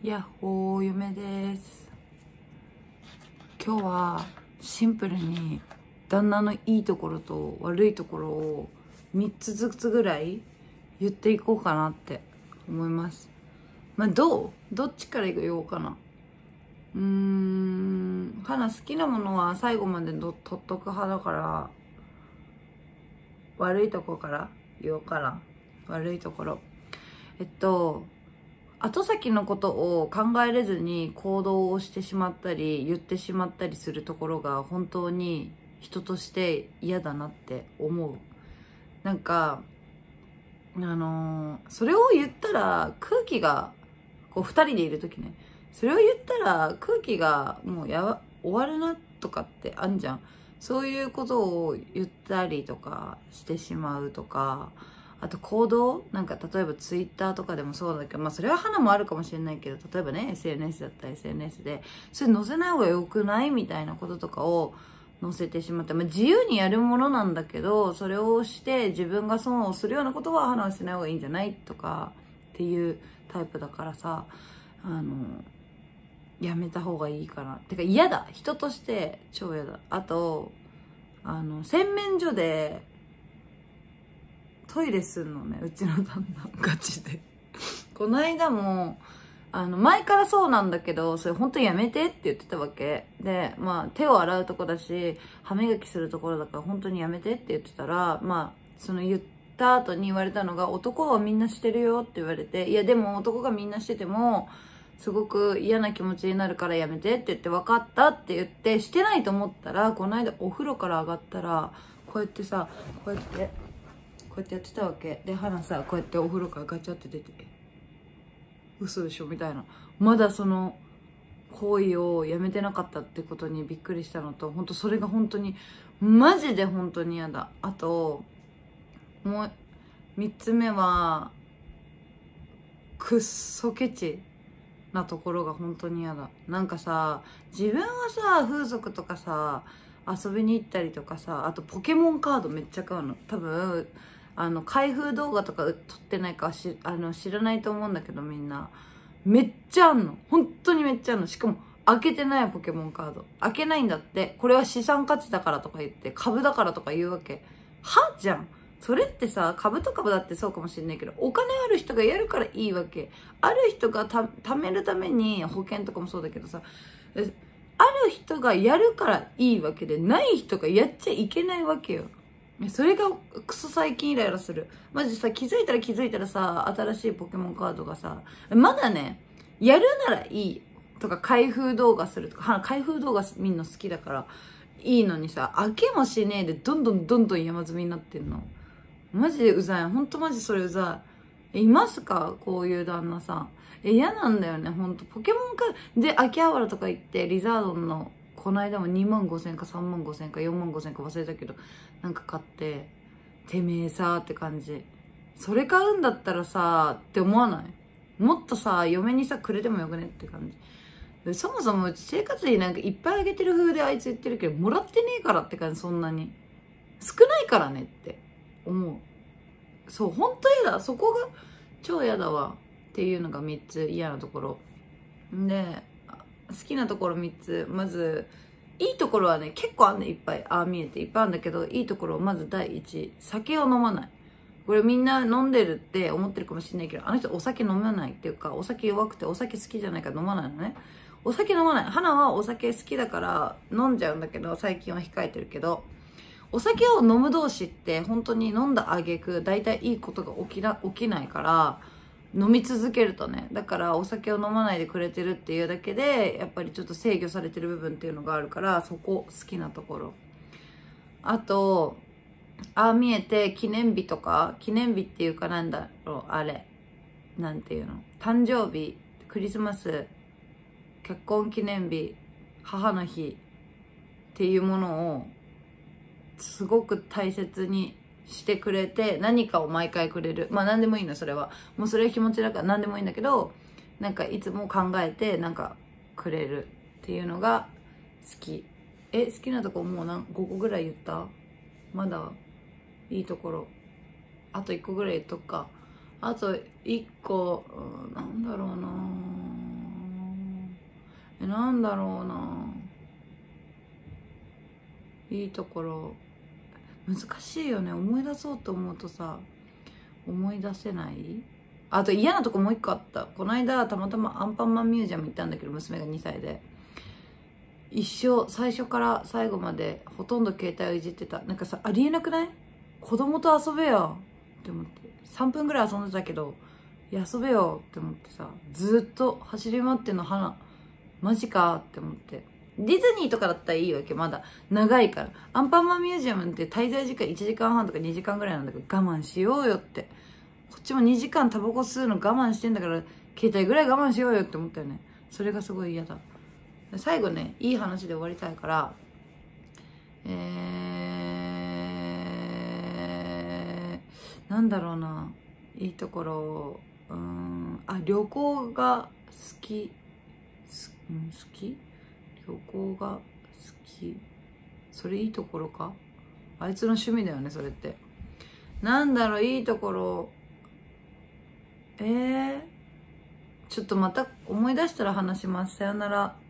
やっほー、嫁です。今日はシンプルに旦那のいいところと悪いところを3つずつぐらい言っていこうかなって思います。どっちから言おうかな。花好きなものは最後まで取っとく派だから、悪いところから言おうかな。悪いところ。後先のことを考えれずに行動をしてしまったり言ってしまったりするところが本当に人として嫌だなって思う。なんかそれを言ったら空気がこう2人でいる時ね、それを言ったら空気がもう終わるなとかってあんじゃん。そういうことを言ったりとかしてしまうとか、あと行動なんか例えばツイッターとかでもそうだけど、それは花もあるかもしれないけど、例えばね SNS だったら SNS でそれ載せない方が良くないみたいなこととかを載せてしまって、自由にやるものなんだけど、それをして自分が損をするようなことは花はしない方がいいんじゃないとかっていうタイプだからさ、やめた方がいいかな。てか嫌だ、人として超嫌だ。あと洗面所でトイレするのね、うちの旦那ガチでこの間も前からそうなんだけど、それ本当にやめてって言ってたわけで、手を洗うとこだし歯磨きするところだから本当にやめてって言ってたら、その言った後に言われたのが、男はみんなしてるよって言われて、いやでも男がみんなしててもすごく嫌な気持ちになるからやめてって言って、分かったって言ってしてないと思ったら、この間お風呂から上がったらこうやってさ、こうやってやってたわけで、花さこうやってお風呂からガチャって出て、嘘でしょみたいな。まだその行為をやめてなかったってことにびっくりしたのと、本当それが本当にマジで本当に嫌だ。あともう3つ目はくっそケチなところが本当に嫌だ。なんかさ、自分はさ風俗とかさ遊びに行ったりとかさ、あとポケモンカードめっちゃ買うの。多分開封動画とか撮ってないか知らないと思うんだけど、みんなめっちゃあんの。本当にめっちゃあんの。しかも開けてないポケモンカード開けないんだって。これは資産価値だからとか言って、株だからとか言うわけ。はじゃん。それってさ、株と株だってそうかもしれないけど、お金ある人がやるからいいわけ。ある人が貯めるために、保険とかもそうだけどさ、ある人がやるからいいわけで、ない人がやっちゃいけないわけよ。それがクソ最近イライラする。マジさ、気づいたらさ、新しいポケモンカードがさ、まだね、やるならいいとか、開封動画するとか、開封動画見んの好きだからいいのにさ、開けもしねえでどんどん山積みになってんの。マジでうざい。ほんとマジそれうざい。いますかこういう旦那さん。嫌なんだよね、ほんと。ポケモンカードで秋葉原とか行って、リザードンのこの間も2万5千か3万5千か4万5千か忘れたけど、なんか買って、てめえさーって感じ。それ買うんだったらさーって思わない？もっとさ、嫁にさ、くれてもよくねって感じ。そもそもうち生活費なんかいっぱいあげてる風であいつ言ってるけど、もらってねえからって感じ。そんなに少ないからねって思う。そう、ほんと嫌だ。そこが超嫌だわっていうのが3つ嫌なところで、好きなところ3つ。まずいいところはね、結構あんね、いっぱい。見えていっぱいあるんだけど、いいところ、まず第一、酒を飲まない。これみんな飲んでるって思ってるかもしれないけど、あの人お酒飲まないっていうか、お酒弱くてお酒好きじゃないから飲まないのね。お酒飲まない。花はお酒好きだから飲んじゃうんだけど、最近は控えてるけど、お酒を飲む同士って本当に飲んだ挙句大体いいことが起きないから、飲み続けるとね。だからお酒を飲まないでくれてるっていうだけで、やっぱりちょっと制御されてる部分っていうのがあるから、そこ好きなところ。あと、見えて記念日とか、記念日っていうかなんだろう、あれ。なんていうの？誕生日、クリスマス、結婚記念日、母の日っていうものをすごく大切にしてくれて、何かを毎回くれる。何でもいいの、それは。もうそれは気持ちだから何でもいいんだけど、なんかいつも考えて、なんかくれるっていうのが好き。好きなとこもう5個ぐらい言った？まだいいところ。あと1個ぐらい言っとくか。あと1個、なんだろうな。 なんだろうな。いいところ難しいよね。思い出そうと思うとさ、思い出せない。あと嫌なとこもう一個あった。この間たまたまアンパンマンミュージアム行ったんだけど、娘が2歳で一生最初から最後までほとんど携帯をいじってた。なんかさ、ありえなくない？子供と遊べよって思って、3分ぐらい遊んでたけど、いや遊べよって思ってさ、ずっと走り回ってんの花、マジかって思って。ディズニーとかだったらいいわけ、まだ長いから。アンパンマンミュージアムって滞在時間1時間半とか2時間ぐらいなんだけど、我慢しようよって。こっちも2時間タバコ吸うの我慢してんだから、携帯ぐらい我慢しようよって思ったよね。それがすごい嫌だ。最後ね、いい話で終わりたいから、なんだろうな、いいところ、旅行が好き、好き？旅行が好き。それいいところか？あいつの趣味だよね、それって。なんだろう、いいところ。ちょっとまた思い出したら話します。さよなら。